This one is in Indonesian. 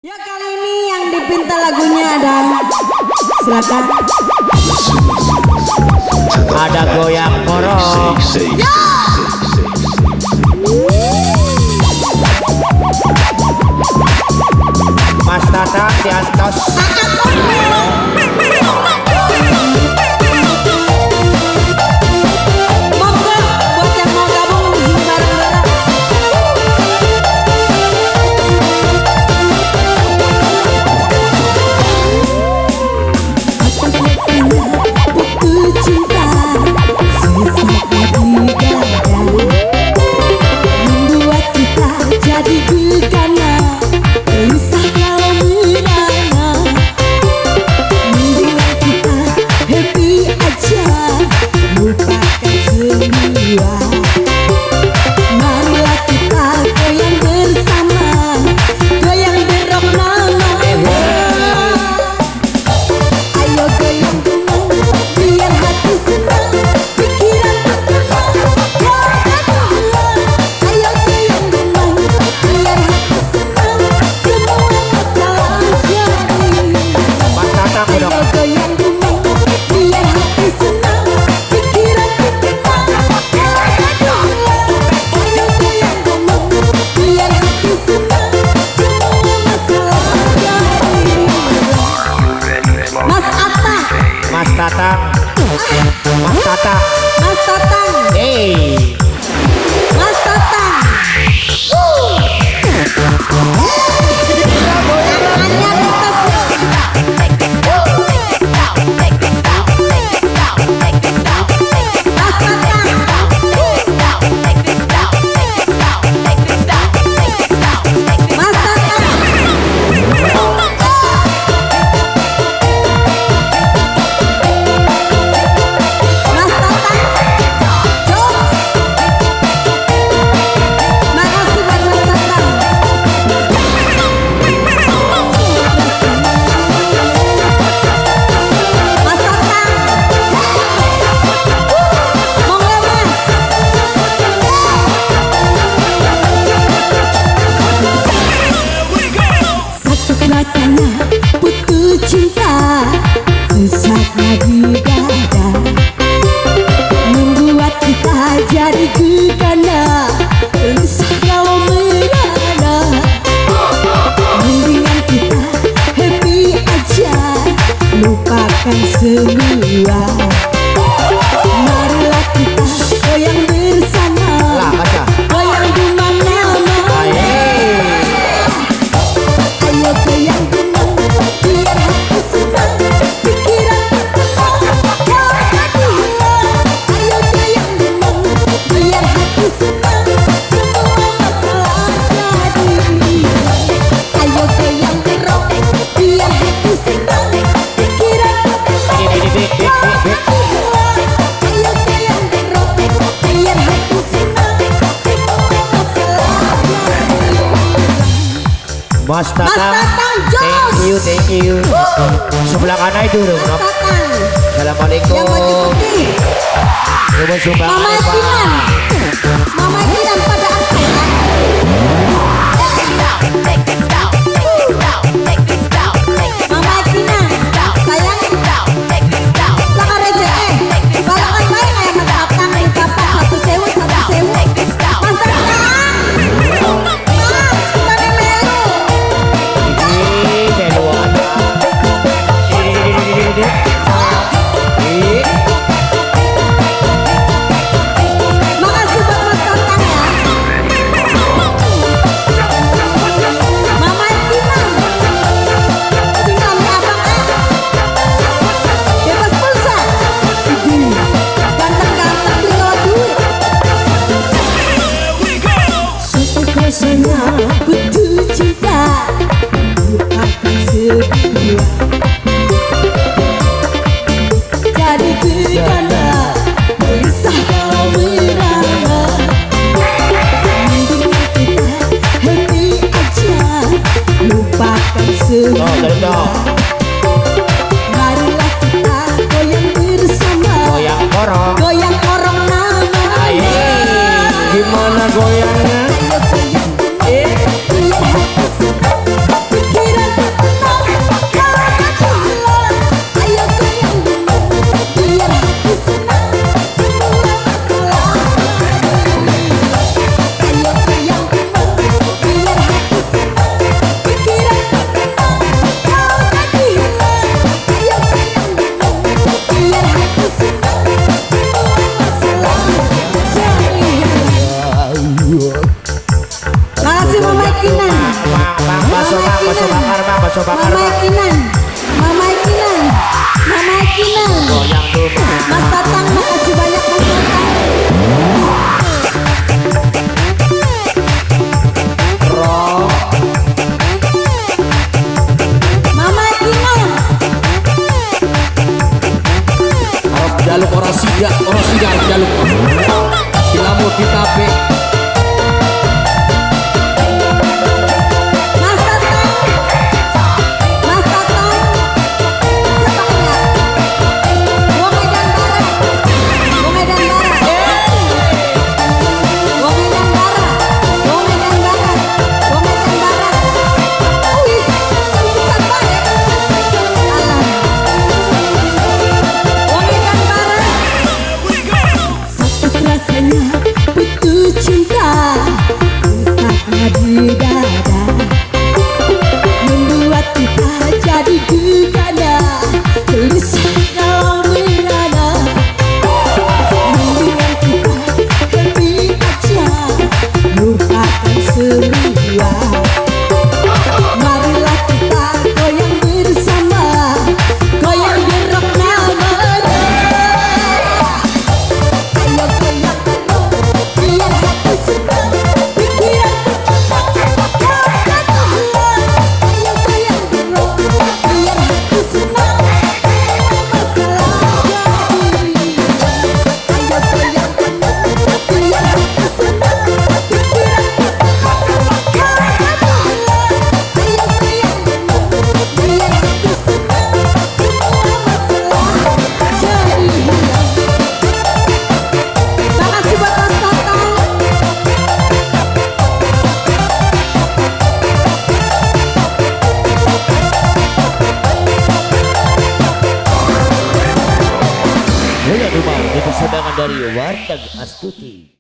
Ya kali ini yang dipinta lagunya ada, silakan. Ada goyang korong. Ya. Mas Tata di atas. Mas Tatang. Hey. Mas Tatang. Rasanya putus cinta sesaknya di dada, membuat kita jadi gegana, risau kalau merana. Mendingan kita happy aja, lupakan semua. Marilah kita goyang bersama, goyang di mana-mana. Ayo goyang tenang, biar hati senang, pikiran tenang, jangan hilang. Ayo goyang tenang, biar hati senang, semua masalah jadi hilang. Ayo goyang terong, biar hati senang, pikiran tenang, jangan hilang. Ayo goyang terong, biar hati senang, semua masalah jadi hilang. Mas Tatang, thank you. Sebelah kanan itu dong. Assalamualaikum. Yang baju putih. Mama Kinan. Mama Kinan pada apa ya? Mama Kinan, sayang. Lakar aja balakan baik kayak Mas Tatang di kapan 1.000 1.000. Mas Tatang. Makasih buat Mas Tatang ya. Mama Kinan, tinggal di abang bebas pulsa. Ganteng-ganteng tinggal duit. Suatu rasanya putus cinta, lupakan semua. Jadi gegana, gelisah kalau merana. Mendingan kita happy aja, lupakan semua. Marilah kita goyang bersama, goyang korong nama. Gimana goyangnya? Ayo goyang tenang, biar hati senang, pikiran bakso bakar bang, bakso bakar Mama bang. Kinan, Mama Kinan, Mama Kinan. Goyang dulu. Mas Tatang, makasih banyak Mas Tatang. Rock. Mama Kinan. Harus jaluk orang sidak jaluk. Dilamut di tape. Mas Tatang. Mas Tatang. Sepaknya. Wong Medan Barat. Wong Medan Barat. Wong Medan Barat. Wong Medan Barat. Wong Medan Barat. Wih, susah banget. Alah. Wong Medan Barat. Sakit rasanya putus cinta, sakit di dada, membuat kita jadi gegana, tulisan dalam merana. Mendingan kita happy aja, lupakan semua. Marilah kita goyang bersama, goyang gerok namanya. Ayo goyang biar hati senang, pikiran berkembang. Ayo goyang gerok biar hati senang, masalah jadi. Ayo goyang biar hati senang, pikiran berkembang. Ayo goyang biar hati senang, semua masalah jadi hilang. Makasih buat Mas Tatang. Goyang rumah dipersembahkan dari Warteg Astuti.